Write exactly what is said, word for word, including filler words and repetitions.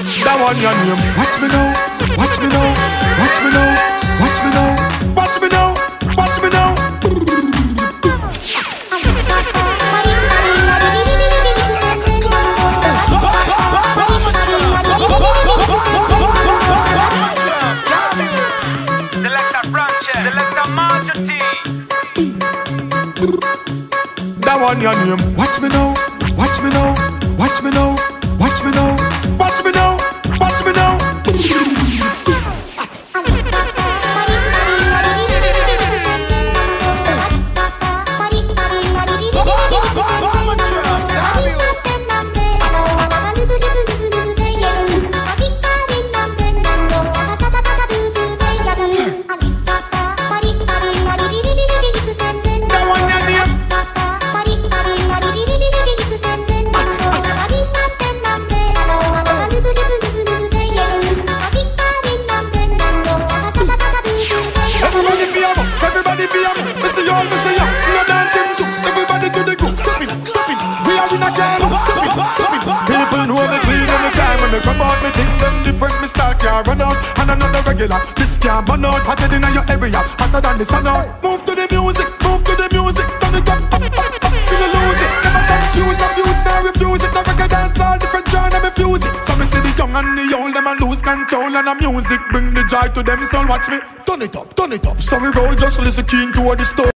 That one your name. Watch me now, watch me now, watch me now, watch me now, watch me now, watch me now. That one your name. Watch me now, watch me now, watch me now, watch me now, watch me now, watch me now. People know me clean anytime when they come out. Me think them different, me start can't run out. And another regular, this can't burn out. Hotter than your area, hotter than the sun out. Move to the music, move to the music. Turn it up, up, up, up, till you lose it. Never confuse, abuse, now refuse it. The record dance all different genre, me fuse it. So me see the young and the old, them a lose control. And the music bring the joy to them, so watch me. Turn it up, turn it up. So we roll, just listen keen to what the story.